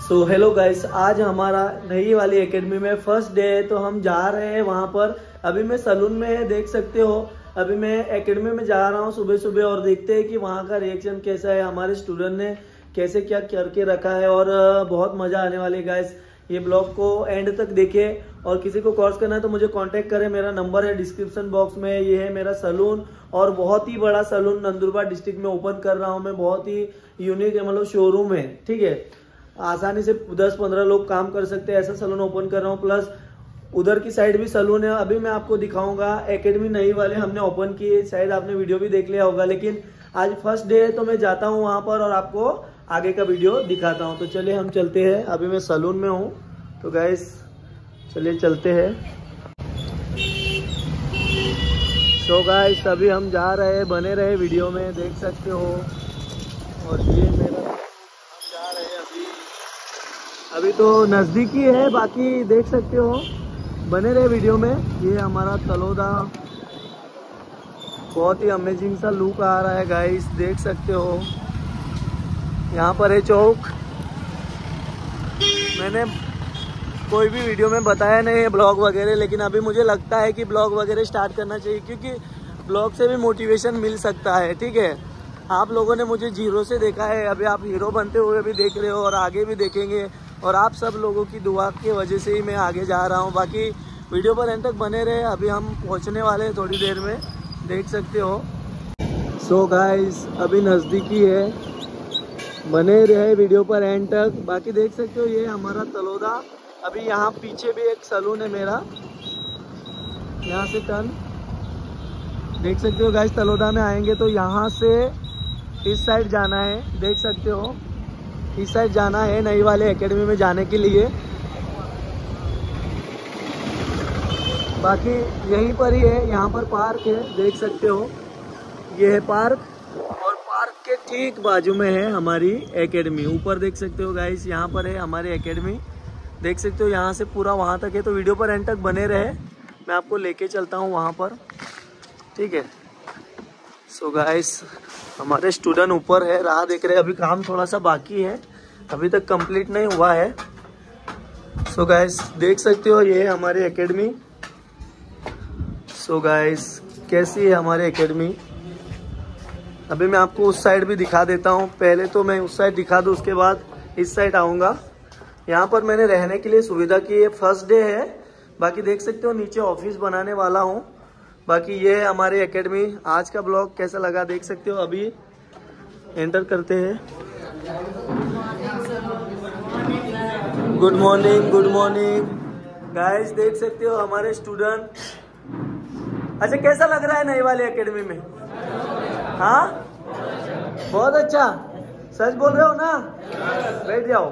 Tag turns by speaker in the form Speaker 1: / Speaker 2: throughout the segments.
Speaker 1: So hello guys, आज हमारा नई वाली एकेडमी में फर्स्ट डे है तो हम जा रहे हैं वहाँ पर। अभी मैं सलून में देख सकते हो, अभी मैं एकेडमी में जा रहा हूँ सुबह सुबह और देखते हैं कि वहाँ का रिएक्शन कैसा है, हमारे स्टूडेंट ने कैसे क्या करके रखा है और बहुत मजा आने वाली है गाइस। ये ब्लॉग को एंड तक देखे और किसी को कोर्स करना है तो मुझे कांटेक्ट करें, मेरा नंबर है डिस्क्रिप्शन बॉक्स में। ये है मेरा सलून और बहुत ही बड़ा सलून नंदुरबार डिस्ट्रिक्ट में ओपन कर रहा हूँ मैं। बहुत ही यूनिक है, मतलब शोरूम है, ठीक है। आसानी से 10-15 लोग काम कर सकते हैं, ऐसा सलून ओपन कर रहा हूँ। प्लस उधर की साइड भी सलून है, अभी मैं आपको दिखाऊंगा। एकेडमी नई वाले हमने ओपन की, शायद आपने वीडियो भी देख लिया होगा, लेकिन आज फर्स्ट डे है तो मैं जाता हूँ वहाँ पर और आपको आगे का वीडियो दिखाता हूँ। तो चलिए हम चलते हैं, अभी मैं सलून में हूँ तो गाइस चलिए चलते हैं। सो गाइस अभी हम जा रहे हैं, बने रहे वीडियो में, देख सकते हो। और ये मेरा हम जा रहे हैं अभी तो नज़दीकी है, बाकी देख सकते हो, बने रहे वीडियो में। ये हमारा तलोदा, बहुत ही अमेजिंग सा लुक आ रहा है गाइस, देख सकते हो। यहाँ पर है चौक। मैंने कोई भी वीडियो में बताया नहीं है ब्लॉग वगैरह, लेकिन अभी मुझे लगता है कि ब्लॉग वगैरह स्टार्ट करना चाहिए, क्योंकि ब्लॉग से भी मोटिवेशन मिल सकता है, ठीक है। आप लोगों ने मुझे जीरो से देखा है, अभी आप हीरो बनते हुए भी देख रहे हो और आगे भी देखेंगे, और आप सब लोगों की दुआ की वजह से ही मैं आगे जा रहा हूँ। बाकी वीडियो पर एंड तक बने रहे, अभी हम पहुँचने वाले हैं थोड़ी देर में, देख सकते हो। सो गाइस अभी नज़दीकी है, बने रहे वीडियो पर एंड तक। बाकी देख सकते हो ये हमारा तलोदा। अभी यहाँ पीछे भी एक सलून है मेरा, यहाँ से टर्न देख सकते हो गाइस। तलोदा में आएंगे तो यहाँ से इस साइड जाना है, देख सकते हो, इस साइड जाना है नई वाले एकेडमी में जाने के लिए। बाकी यहीं पर ही है, यहाँ पर पार्क है, देख सकते हो, ये है पार्क। और पार्क के ठीक बाजू में है हमारी एकेडमी। ऊपर देख सकते हो गाइस, यहाँ पर है हमारी एकेडमी, देख सकते हो। यहाँ से पूरा वहाँ तक है, तो वीडियो पर एंड तक बने रहे, मैं आपको लेके चलता हूँ वहाँ पर, ठीक है। सो गाइस हमारे स्टूडेंट ऊपर है, राह देख रहे हैं। अभी काम थोड़ा सा बाकी है, अभी तक कंप्लीट नहीं हुआ है। सो गाइस देख सकते हो ये है हमारी एकेडमी। सो गाइस कैसी है हमारी एकेडमी, अभी मैं आपको उस साइड भी दिखा देता हूँ। पहले तो मैं उस साइड दिखा दूँ, उसके बाद इस साइड आऊँगा। यहाँ पर मैंने रहने के लिए सुविधा की है, फर्स्ट डे है। बाकी देख सकते हो नीचे ऑफिस बनाने वाला हूँ। बाकी ये है हमारी एकेडमी। आज का ब्लॉग कैसा लगा देख सकते हो। अभी एंटर करते हैं। Good morning, good morning guys, देख सकते हो हमारे स्टूडेंट। अच्छा कैसा लग रहा है नई वाली एकेडमी में? हाँ बहुत अच्छा, सच बोल रहे हो ना? बैठ जाओ,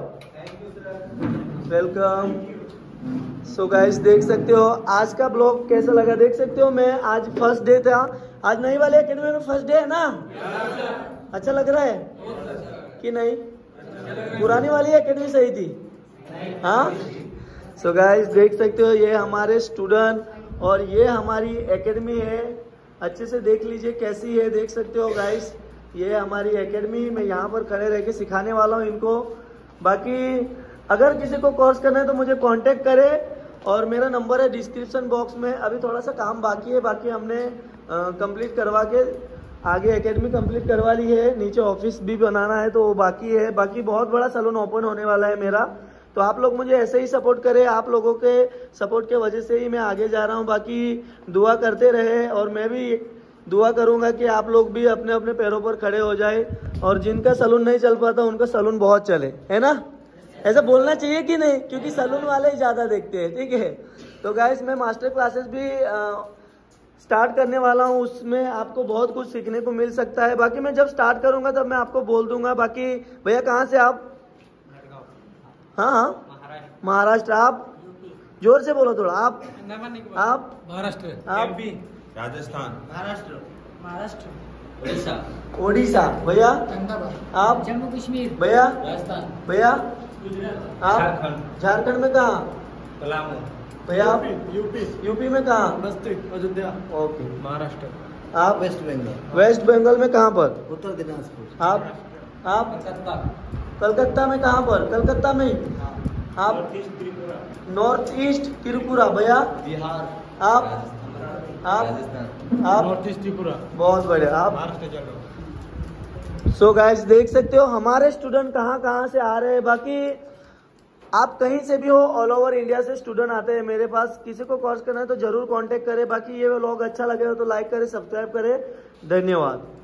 Speaker 1: वेलकम। सो गाइस देख सकते हो आज का ब्लॉग कैसा लगा देख सकते हो। मैं आज फर्स्ट डे था, आज नई वाले एकेडमी में फर्स्ट डे है ना? अच्छा लग रहा है कि नहीं? पुरानी वाली एकेडमी सही थी? हाँ। सो गाइस देख सकते हो ये हमारे स्टूडेंट और ये हमारी एकेडमी है। अच्छे से देख लीजिए कैसी है, देख सकते हो गाइस। ये हमारी एकेडमी, मैं यहाँ पर खड़े रह के सिखाने वाला हूँ इनको। बाकी अगर किसी को कोर्स करना है तो मुझे कांटेक्ट करें और मेरा नंबर है डिस्क्रिप्शन बॉक्स में। अभी थोड़ा सा काम बाकी है, बाकी हमने कंप्लीट करवा के आगे एकेडमी कंप्लीट करवा ली है। नीचे ऑफिस भी बनाना है तो वो बाकी है। बाकी बहुत बड़ा सैलून ओपन होने वाला है मेरा, तो आप लोग मुझे ऐसे ही सपोर्ट करें। आप लोगों के सपोर्ट के वजह से ही मैं आगे जा रहा हूँ। बाकी दुआ करते रहे और मैं भी दुआ करूँगा कि आप लोग भी अपने अपने पैरों पर खड़े हो जाए और जिनका सैलून नहीं चल पाता उनका सैलून बहुत चले, है ना? ऐसा बोलना चाहिए कि नहीं? क्योंकि सैलून वाले ही ज़्यादा देखते हैं, ठीक है। तो गाइस मैं मास्टर क्लासेस भी स्टार्ट करने वाला हूँ, उसमें आपको बहुत कुछ सीखने को मिल सकता है। बाकी मैं जब स्टार्ट करूँगा तब मैं आपको बोल दूंगा। बाकी भैया कहाँ से आप? हाँ हाँ महाराष्ट्र। आप जोर से बोलो थोड़ा। आप
Speaker 2: महाराष्ट्र,
Speaker 1: आप
Speaker 3: राजस्थान,
Speaker 2: महाराष्ट्र,
Speaker 1: ओडिशा। भैया आप?
Speaker 2: जम्मू कश्मीर,
Speaker 1: भैया
Speaker 2: राजस्थान,
Speaker 1: भैया आप?
Speaker 3: झारखंड,
Speaker 1: झारखंड में कहाँ?
Speaker 3: पलामू,
Speaker 1: भैया आप?
Speaker 2: यूपी,
Speaker 1: यूपी में कहाँ?
Speaker 2: बस्ती, अयोध्या,
Speaker 1: ओके।
Speaker 2: महाराष्ट्र,
Speaker 1: आप?
Speaker 2: वेस्ट बंगाल,
Speaker 1: वेस्ट बंगाल में कहाँ पर?
Speaker 2: उत्तर दिनाजपुर,
Speaker 1: आप?
Speaker 2: कलकत्ता,
Speaker 1: कलकत्ता में कहाँ पर? कलकत्ता में ही। आप? North east Tripura. भैया
Speaker 3: बिहार।
Speaker 1: आप? आप? आप?
Speaker 2: North east Tripura.
Speaker 1: बहुत बढ़िया। आप?
Speaker 3: महाराष्ट्र जलगांव।
Speaker 1: सो गाइस देख सकते हो हमारे स्टूडेंट कहाँ कहाँ से आ रहे हैं। बाकी आप कहीं से भी हो, ऑल ओवर इंडिया से स्टूडेंट आते हैं मेरे पास। किसी को कोर्स करना है तो जरूर कांटेक्ट करें। बाकी ये व्लॉग अच्छा लगे हो तो लाइक करें, सब्सक्राइब करें। धन्यवाद।